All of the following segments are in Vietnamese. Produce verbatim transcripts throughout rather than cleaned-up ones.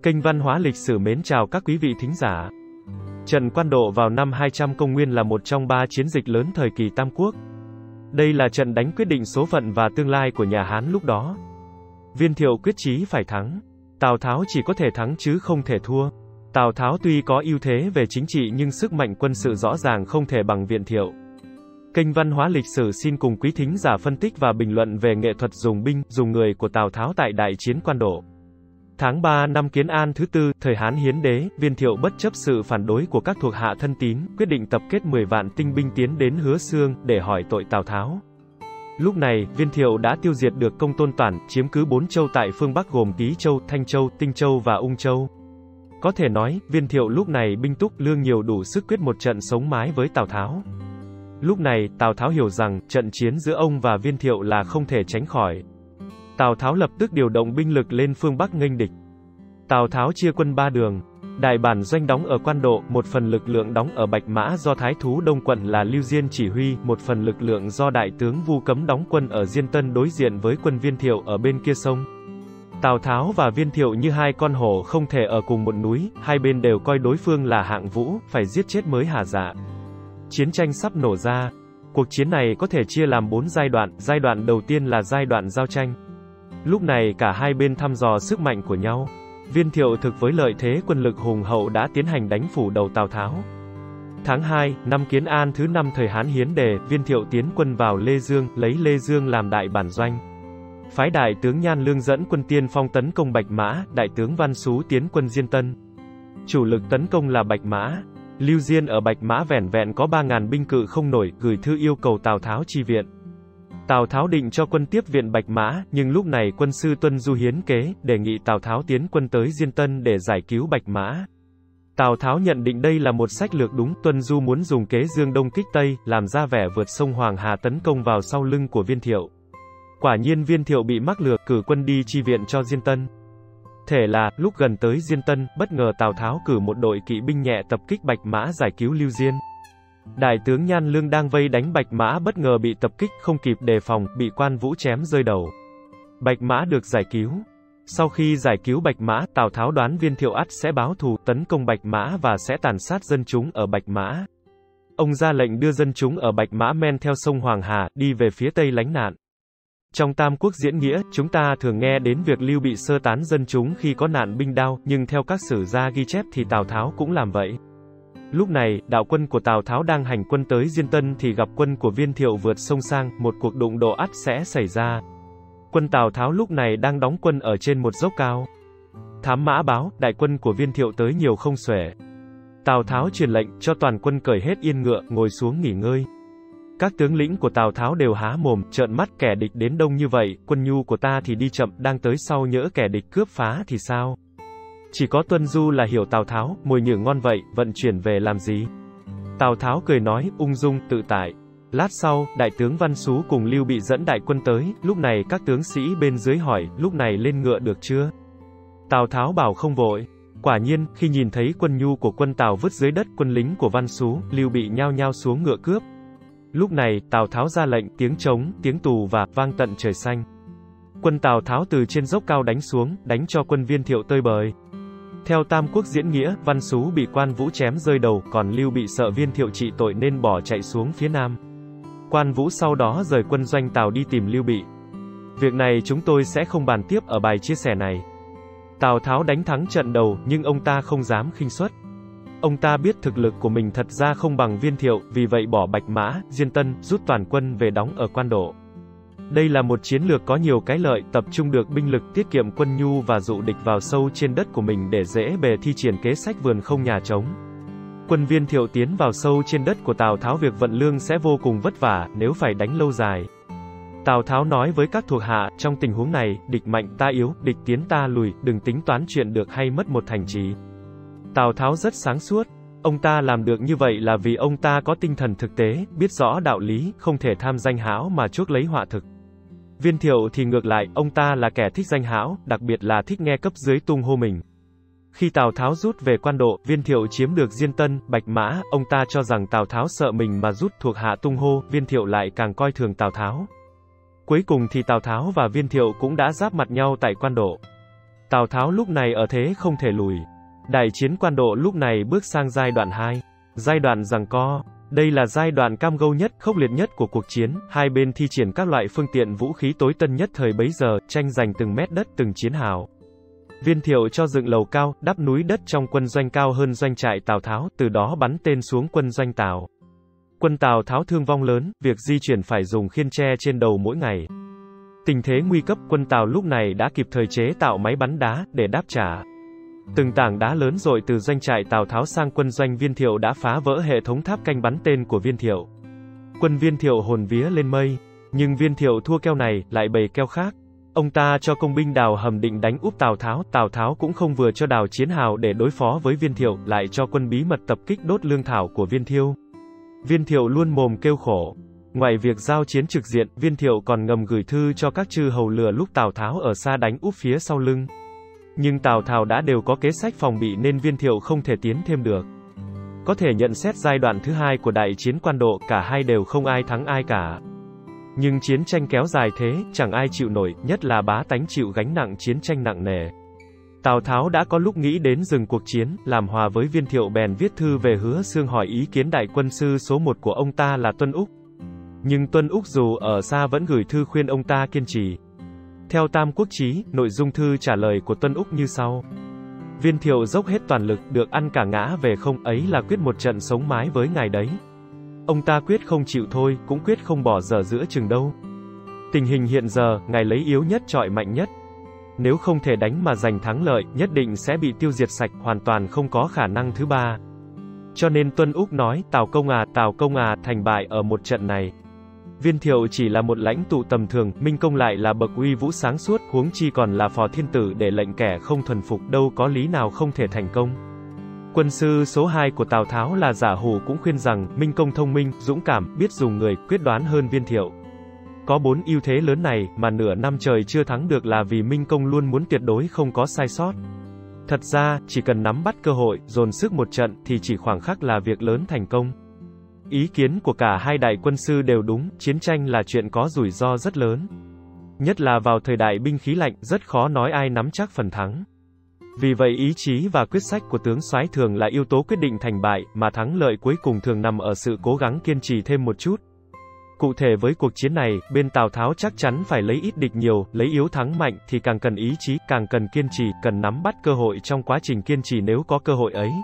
Kênh Văn hóa Lịch sử mến chào các quý vị thính giả. Trận Quan Độ vào năm hai trăm công nguyên là một trong ba chiến dịch lớn thời kỳ Tam Quốc. Đây là trận đánh quyết định số phận và tương lai của nhà Hán lúc đó. Viên Thiệu quyết chí phải thắng. Tào Tháo chỉ có thể thắng chứ không thể thua. Tào Tháo tuy có ưu thế về chính trị nhưng sức mạnh quân sự rõ ràng không thể bằng Viên Thiệu. Kênh Văn hóa Lịch sử xin cùng quý thính giả phân tích và bình luận về nghệ thuật dùng binh, dùng người của Tào Tháo tại Đại chiến Quan Độ. Tháng ba năm Kiến An thứ tư, thời Hán Hiến Đế, Viên Thiệu bất chấp sự phản đối của các thuộc hạ thân tín, quyết định tập kết mười vạn tinh binh tiến đến Hứa Xương, để hỏi tội Tào Tháo. Lúc này, Viên Thiệu đã tiêu diệt được Công Tôn Toản, chiếm cứ bốn châu tại phương Bắc gồm Ký Châu, Thanh Châu, Tinh Châu và Ung Châu. Có thể nói, Viên Thiệu lúc này binh túc lương nhiều đủ sức quyết một trận sống mái với Tào Tháo. Lúc này, Tào Tháo hiểu rằng, trận chiến giữa ông và Viên Thiệu là không thể tránh khỏi. Tào Tháo lập tức điều động binh lực lên phương Bắc nghênh địch. Tào Tháo chia quân ba đường. Đại bản doanh đóng ở Quan Độ, một phần lực lượng đóng ở Bạch Mã do Thái Thú Đông Quận là Lưu Diên chỉ huy, một phần lực lượng do Đại tướng Vu Cấm đóng quân ở Diên Tân đối diện với quân Viên Thiệu ở bên kia sông. Tào Tháo và Viên Thiệu như hai con hổ không thể ở cùng một núi, hai bên đều coi đối phương là hạng vũ, phải giết chết mới hả dạ. Chiến tranh sắp nổ ra. Cuộc chiến này có thể chia làm bốn giai đoạn, giai đoạn đầu tiên là giai đoạn giao tranh. Lúc này cả hai bên thăm dò sức mạnh của nhau. Viên Thiệu thực với lợi thế quân lực hùng hậu đã tiến hành đánh phủ đầu Tào Tháo. Tháng hai, năm Kiến An thứ năm thời Hán Hiến Đề, Viên Thiệu tiến quân vào Lê Dương, lấy Lê Dương làm đại bản doanh. Phái đại tướng Nhan Lương dẫn quân tiên phong tấn công Bạch Mã, đại tướng Văn Sú tiến quân Diên Tân. Chủ lực tấn công là Bạch Mã. Lưu Diên ở Bạch Mã vẻn vẹn có ba ngàn binh cự không nổi, gửi thư yêu cầu Tào Tháo chi viện. Tào Tháo định cho quân tiếp viện Bạch Mã, nhưng lúc này quân sư Tuân Du hiến kế, đề nghị Tào Tháo tiến quân tới Diên Tân để giải cứu Bạch Mã. Tào Tháo nhận định đây là một sách lược đúng, Tuân Du muốn dùng kế dương đông kích tây, làm ra vẻ vượt sông Hoàng Hà tấn công vào sau lưng của Viên Thiệu. Quả nhiên Viên Thiệu bị mắc lừa, cử quân đi chi viện cho Diên Tân. Thể là, lúc gần tới Diên Tân, bất ngờ Tào Tháo cử một đội kỵ binh nhẹ tập kích Bạch Mã giải cứu Lưu Diên. Đại tướng Nhan Lương đang vây đánh Bạch Mã bất ngờ bị tập kích, không kịp đề phòng, bị Quan Vũ chém rơi đầu. Bạch Mã được giải cứu. Sau khi giải cứu Bạch Mã, Tào Tháo đoán Viên Thiệu ắt sẽ báo thù, tấn công Bạch Mã và sẽ tàn sát dân chúng ở Bạch Mã. Ông ra lệnh đưa dân chúng ở Bạch Mã men theo sông Hoàng Hà, đi về phía tây lánh nạn. Trong Tam Quốc diễn nghĩa, chúng ta thường nghe đến việc Lưu Bị sơ tán dân chúng khi có nạn binh đao, nhưng theo các sử gia ghi chép thì Tào Tháo cũng làm vậy. Lúc này, đạo quân của Tào Tháo đang hành quân tới Diên Tân thì gặp quân của Viên Thiệu vượt sông sang, một cuộc đụng độ ắt sẽ xảy ra. Quân Tào Tháo lúc này đang đóng quân ở trên một dốc cao. Thám mã báo, đại quân của Viên Thiệu tới nhiều không xuể. Tào Tháo truyền lệnh, cho toàn quân cởi hết yên ngựa, ngồi xuống nghỉ ngơi. Các tướng lĩnh của Tào Tháo đều há mồm, trợn mắt, kẻ địch đến đông như vậy, quân nhu của ta thì đi chậm, đang tới sau nhỡ kẻ địch cướp phá thì sao? Chỉ có Tuân Du là hiểu Tào Tháo, mồi nhử ngon vậy, vận chuyển về làm gì? Tào Tháo cười nói, ung dung, tự tại. Lát sau, đại tướng Văn Sú cùng Lưu Bị dẫn đại quân tới, lúc này các tướng sĩ bên dưới hỏi, lúc này lên ngựa được chưa? Tào Tháo bảo không vội. Quả nhiên, khi nhìn thấy quân nhu của quân Tào vứt dưới đất quân lính của Văn Sú, Lưu Bị nhao nhao xuống ngựa cướp. Lúc này, Tào Tháo ra lệnh, tiếng trống, tiếng tù và, vang tận trời xanh. Quân Tào Tháo từ trên dốc cao đánh xuống, đánh cho quân Viên Thiệu tơi bời. Theo Tam Quốc diễn nghĩa, Văn Sú bị Quan Vũ chém rơi đầu, còn Lưu Bị sợ Viên Thiệu trị tội nên bỏ chạy xuống phía nam. Quan Vũ sau đó rời quân doanh Tào đi tìm Lưu Bị. Việc này chúng tôi sẽ không bàn tiếp ở bài chia sẻ này. Tào Tháo đánh thắng trận đầu, nhưng ông ta không dám khinh suất. Ông ta biết thực lực của mình thật ra không bằng Viên Thiệu, vì vậy bỏ Bạch Mã, Diên Tân, rút toàn quân về đóng ở Quan Độ. Đây là một chiến lược có nhiều cái lợi, tập trung được binh lực, tiết kiệm quân nhu và dụ địch vào sâu trên đất của mình để dễ bề thi triển kế sách vườn không nhà trống. Quân Viên Thiệu tiến vào sâu trên đất của Tào Tháo, việc vận lương sẽ vô cùng vất vả nếu phải đánh lâu dài. Tào Tháo nói với các thuộc hạ, trong tình huống này, địch mạnh ta yếu, địch tiến ta lùi, đừng tính toán chuyện được hay mất một thành trì. Tào Tháo rất sáng suốt. Ông ta làm được như vậy là vì ông ta có tinh thần thực tế, biết rõ đạo lý, không thể tham danh hão mà chuốc lấy họa thực. Viên Thiệu thì ngược lại, ông ta là kẻ thích danh hão, đặc biệt là thích nghe cấp dưới tung hô mình. Khi Tào Tháo rút về Quan Độ, Viên Thiệu chiếm được Diên Tân, Bạch Mã, ông ta cho rằng Tào Tháo sợ mình mà rút, thuộc hạ tung hô, Viên Thiệu lại càng coi thường Tào Tháo. Cuối cùng thì Tào Tháo và Viên Thiệu cũng đã giáp mặt nhau tại Quan Độ. Tào Tháo lúc này ở thế không thể lùi. Đại chiến Quan Độ lúc này bước sang giai đoạn hai, giai đoạn giằng co. Đây là giai đoạn cam go nhất, khốc liệt nhất của cuộc chiến, hai bên thi triển các loại phương tiện vũ khí tối tân nhất thời bấy giờ, tranh giành từng mét đất từng chiến hào. Viên Thiệu cho dựng lầu cao, đắp núi đất trong quân doanh cao hơn doanh trại Tào Tháo, từ đó bắn tên xuống quân doanh Tào. Quân Tào Tháo thương vong lớn, việc di chuyển phải dùng khiên tre trên đầu mỗi ngày. Tình thế nguy cấp, quân Tào lúc này đã kịp thời chế tạo máy bắn đá, để đáp trả. Từng tảng đá lớn dội từ doanh trại Tào Tháo sang quân doanh Viên Thiệu đã phá vỡ hệ thống tháp canh bắn tên của Viên Thiệu. Quân Viên Thiệu hồn vía lên mây, nhưng Viên Thiệu thua keo này, lại bày keo khác. Ông ta cho công binh đào hầm định đánh úp Tào Tháo, Tào Tháo cũng không vừa cho đào chiến hào để đối phó với Viên Thiệu, lại cho quân bí mật tập kích đốt lương thảo của Viên Thiệu. Viên Thiệu luôn mồm kêu khổ. Ngoài việc giao chiến trực diện, Viên Thiệu còn ngầm gửi thư cho các chư hầu lừa lúc Tào Tháo ở xa đánh úp phía sau lưng. Nhưng Tào Tháo đã đều có kế sách phòng bị nên Viên Thiệu không thể tiến thêm được. Có thể nhận xét giai đoạn thứ hai của đại chiến Quan Độ, cả hai đều không ai thắng ai cả. Nhưng chiến tranh kéo dài thế, chẳng ai chịu nổi, nhất là bá tánh chịu gánh nặng chiến tranh nặng nề. Tào Tháo đã có lúc nghĩ đến dừng cuộc chiến, làm hòa với Viên Thiệu bèn viết thư về Hứa Xương hỏi ý kiến đại quân sư số một của ông ta là Tuân Úc. Nhưng Tuân Úc dù ở xa vẫn gửi thư khuyên ông ta kiên trì. Theo Tam Quốc Chí, nội dung thư trả lời của Tuân Úc như sau. Viên Thiệu dốc hết toàn lực, được ăn cả ngã về không, ấy là quyết một trận sống mái với ngài đấy. Ông ta quyết không chịu thôi, cũng quyết không bỏ dở giữa chừng đâu. Tình hình hiện giờ, ngài lấy yếu nhất chọi mạnh nhất. Nếu không thể đánh mà giành thắng lợi, nhất định sẽ bị tiêu diệt sạch, hoàn toàn không có khả năng thứ ba. Cho nên Tuân Úc nói, Tào công à, Tào công à, thành bại ở một trận này. Viên Thiệu chỉ là một lãnh tụ tầm thường, Minh Công lại là bậc uy vũ sáng suốt, huống chi còn là phò thiên tử để lệnh kẻ không thuần phục, đâu có lý nào không thể thành công. Quân sư số hai của Tào Tháo là Giả Hủ cũng khuyên rằng, Minh Công thông minh, dũng cảm, biết dùng người, quyết đoán hơn Viên Thiệu. Có bốn ưu thế lớn này, mà nửa năm trời chưa thắng được là vì Minh Công luôn muốn tuyệt đối không có sai sót. Thật ra, chỉ cần nắm bắt cơ hội, dồn sức một trận, thì chỉ khoảng khắc là việc lớn thành công. Ý kiến của cả hai đại quân sư đều đúng, chiến tranh là chuyện có rủi ro rất lớn. Nhất là vào thời đại binh khí lạnh, rất khó nói ai nắm chắc phần thắng. Vì vậy ý chí và quyết sách của tướng soái thường là yếu tố quyết định thành bại, mà thắng lợi cuối cùng thường nằm ở sự cố gắng kiên trì thêm một chút. Cụ thể với cuộc chiến này, bên Tào Tháo chắc chắn phải lấy ít địch nhiều, lấy yếu thắng mạnh, thì càng cần ý chí, càng cần kiên trì, cần nắm bắt cơ hội trong quá trình kiên trì nếu có cơ hội ấy.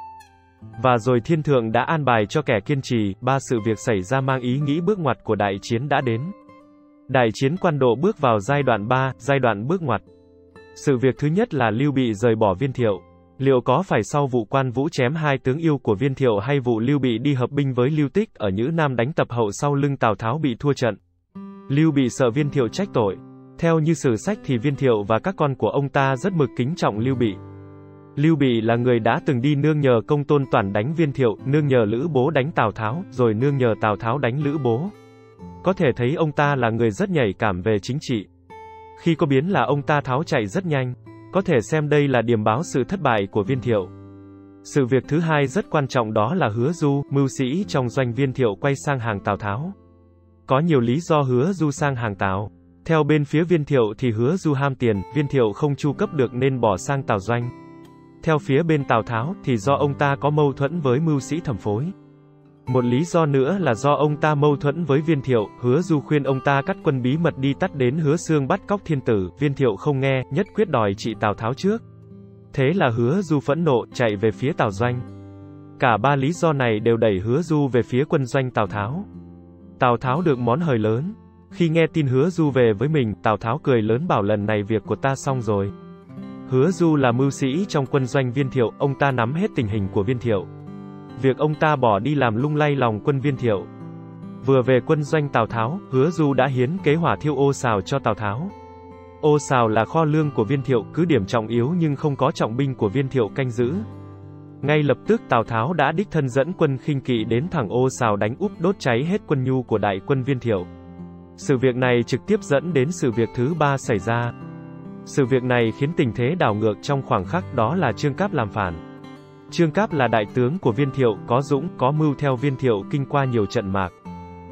Và rồi thiên thượng đã an bài cho kẻ kiên trì, ba sự việc xảy ra mang ý nghĩ bước ngoặt của đại chiến đã đến. Đại chiến Quan Độ bước vào giai đoạn ba, giai đoạn bước ngoặt. Sự việc thứ nhất là Lưu Bị rời bỏ Viên Thiệu. Liệu có phải sau vụ Quan Vũ chém hai tướng yêu của Viên Thiệu hay vụ Lưu Bị đi hợp binh với Lưu Tích ở Nhữ Nam đánh tập hậu sau lưng Tào Tháo bị thua trận? Lưu Bị sợ Viên Thiệu trách tội. Theo như sử sách thì Viên Thiệu và các con của ông ta rất mực kính trọng Lưu Bị. Lưu Bị là người đã từng đi nương nhờ Công Tôn Toản đánh Viên Thiệu, nương nhờ Lữ Bố đánh Tào Tháo, rồi nương nhờ Tào Tháo đánh Lữ Bố. Có thể thấy ông ta là người rất nhạy cảm về chính trị. Khi có biến là ông ta tháo chạy rất nhanh. Có thể xem đây là điềm báo sự thất bại của Viên Thiệu. Sự việc thứ hai rất quan trọng đó là Hứa Du, mưu sĩ trong doanh Viên Thiệu quay sang hàng Tào Tháo. Có nhiều lý do Hứa Du sang hàng Tào. Theo bên phía Viên Thiệu thì Hứa Du ham tiền, Viên Thiệu không chu cấp được nên bỏ sang Tào doanh. Theo phía bên Tào Tháo thì do ông ta có mâu thuẫn với mưu sĩ Thẩm Phối. Một lý do nữa là do ông ta mâu thuẫn với Viên Thiệu, Hứa Du khuyên ông ta cắt quân bí mật đi tắt đến Hứa Xương bắt cóc thiên tử, Viên Thiệu không nghe, nhất quyết đòi trị Tào Tháo trước. Thế là Hứa Du phẫn nộ, chạy về phía Tào doanh. Cả ba lý do này đều đẩy Hứa Du về phía quân doanh Tào Tháo. Tào Tháo được món hời lớn. Khi nghe tin Hứa Du về với mình, Tào Tháo cười lớn bảo lần này việc của ta xong rồi. Hứa Du là mưu sĩ trong quân doanh Viên Thiệu, ông ta nắm hết tình hình của Viên Thiệu. Việc ông ta bỏ đi làm lung lay lòng quân Viên Thiệu. Vừa về quân doanh Tào Tháo, Hứa Du đã hiến kế hỏa thiêu Ô Sào cho Tào Tháo. Ô Sào là kho lương của Viên Thiệu, cứ điểm trọng yếu nhưng không có trọng binh của Viên Thiệu canh giữ. Ngay lập tức Tào Tháo đã đích thân dẫn quân khinh kỵ đến thẳng Ô Sào đánh úp đốt cháy hết quân nhu của đại quân Viên Thiệu. Sự việc này trực tiếp dẫn đến sự việc thứ ba xảy ra. Sự việc này khiến tình thế đảo ngược trong khoảng khắc, đó là Trương Cáp làm phản. Trương Cáp là đại tướng của Viên Thiệu, có dũng, có mưu theo Viên Thiệu kinh qua nhiều trận mạc.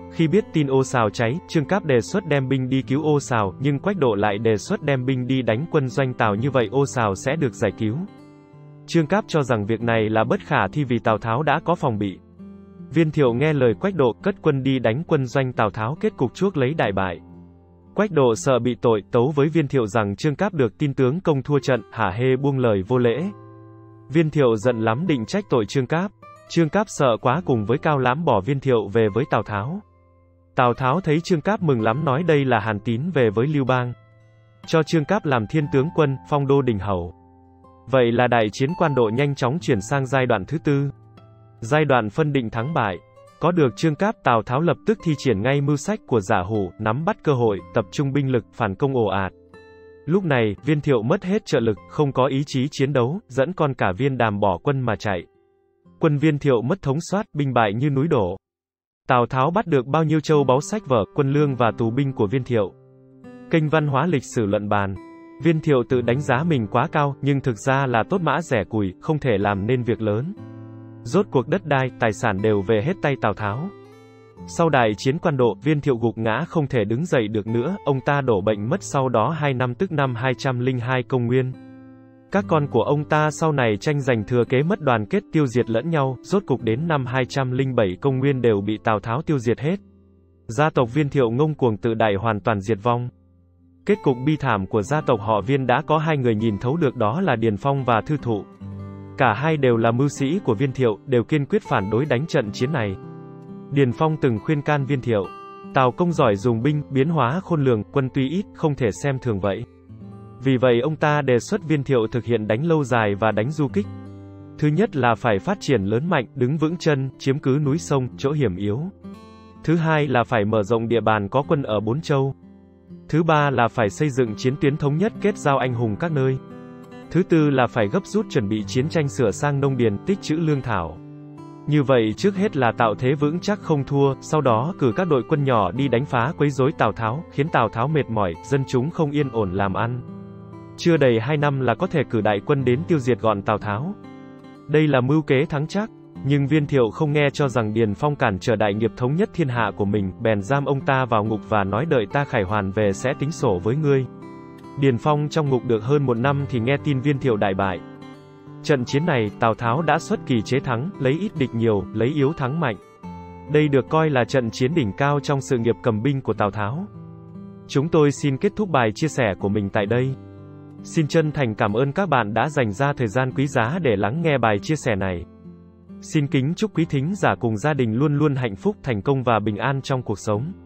Khi biết tin Ô Sào cháy, Trương Cáp đề xuất đem binh đi cứu Ô Sào, nhưng Quách Độ lại đề xuất đem binh đi đánh quân doanh Tào, như vậy Ô Sào sẽ được giải cứu. Trương Cáp cho rằng việc này là bất khả thi vì Tào Tháo đã có phòng bị. Viên Thiệu nghe lời Quách Độ, cất quân đi đánh quân doanh Tào Tháo, kết cục chuốc lấy đại bại. Quách Độ sợ bị tội, tấu với Viên Thiệu rằng Trương Cáp được tin tướng công thua trận, hả hê buông lời vô lễ. Viên Thiệu giận lắm định trách tội Trương Cáp. Trương Cáp sợ quá cùng với Cao Lãm bỏ Viên Thiệu về với Tào Tháo. Tào Tháo thấy Trương Cáp mừng lắm, nói đây là Hàn Tín về với Lưu Bang, cho Trương Cáp làm thiên tướng quân, phong đô đình hầu. Vậy là đại chiến Quan Độ nhanh chóng chuyển sang giai đoạn thứ tư. Giai đoạn phân định thắng bại. Có được Trương Cáp, Tào Tháo lập tức thi triển ngay mưu sách của Giả Hủ, nắm bắt cơ hội, tập trung binh lực, phản công ồ ạt. Lúc này, Viên Thiệu mất hết trợ lực, không có ý chí chiến đấu, dẫn con cả Viên Đàm bỏ quân mà chạy. Quân Viên Thiệu mất thống soát, binh bại như núi đổ. Tào Tháo bắt được bao nhiêu châu báu sách vở, quân lương và tù binh của Viên Thiệu. Kênh văn hóa lịch sử luận bàn. Viên Thiệu tự đánh giá mình quá cao, nhưng thực ra là tốt mã rẻ củi, không thể làm nên việc lớn. Rốt cuộc đất đai, tài sản đều về hết tay Tào Tháo. Sau đại chiến Quan Độ, Viên Thiệu gục ngã không thể đứng dậy được nữa, ông ta đổ bệnh mất sau đó hai năm, tức năm hai trăm lẻ hai công nguyên. Các con của ông ta sau này tranh giành thừa kế, mất đoàn kết, tiêu diệt lẫn nhau, rốt cục đến năm hai trăm lẻ bảy công nguyên đều bị Tào Tháo tiêu diệt hết. Gia tộc Viên Thiệu ngông cuồng tự đại hoàn toàn diệt vong. Kết cục bi thảm của gia tộc họ Viên đã có hai người nhìn thấu được, đó là Điền Phong và Thư Thụ. Cả hai đều là mưu sĩ của Viên Thiệu, đều kiên quyết phản đối đánh trận chiến này. Điền Phong từng khuyên can Viên Thiệu: Tào công giỏi dùng binh, biến hóa khôn lường, quân tuy ít, không thể xem thường vậy. Vì vậy ông ta đề xuất Viên Thiệu thực hiện đánh lâu dài và đánh du kích. Thứ nhất là phải phát triển lớn mạnh, đứng vững chân, chiếm cứ núi sông, chỗ hiểm yếu. Thứ hai là phải mở rộng địa bàn, có quân ở bốn châu. Thứ ba là phải xây dựng chiến tuyến thống nhất, kết giao anh hùng các nơi. Thứ tư là phải gấp rút chuẩn bị chiến tranh, sửa sang nông điền, tích trữ lương thảo. Như vậy trước hết là tạo thế vững chắc không thua, sau đó cử các đội quân nhỏ đi đánh phá quấy rối Tào Tháo, khiến Tào Tháo mệt mỏi, dân chúng không yên ổn làm ăn. Chưa đầy hai năm là có thể cử đại quân đến tiêu diệt gọn Tào Tháo. Đây là mưu kế thắng chắc. Nhưng Viên Thiệu không nghe, cho rằng Điền Phong cản trở đại nghiệp thống nhất thiên hạ của mình, bèn giam ông ta vào ngục và nói đợi ta khải hoàn về sẽ tính sổ với ngươi. Điền Phong trong ngục được hơn một năm thì nghe tin Viên Thiệu đại bại. Trận chiến này, Tào Tháo đã xuất kỳ chế thắng, lấy ít địch nhiều, lấy yếu thắng mạnh. Đây được coi là trận chiến đỉnh cao trong sự nghiệp cầm binh của Tào Tháo. Chúng tôi xin kết thúc bài chia sẻ của mình tại đây. Xin chân thành cảm ơn các bạn đã dành ra thời gian quý giá để lắng nghe bài chia sẻ này. Xin kính chúc quý thính giả cùng gia đình luôn luôn hạnh phúc, thành công và bình an trong cuộc sống.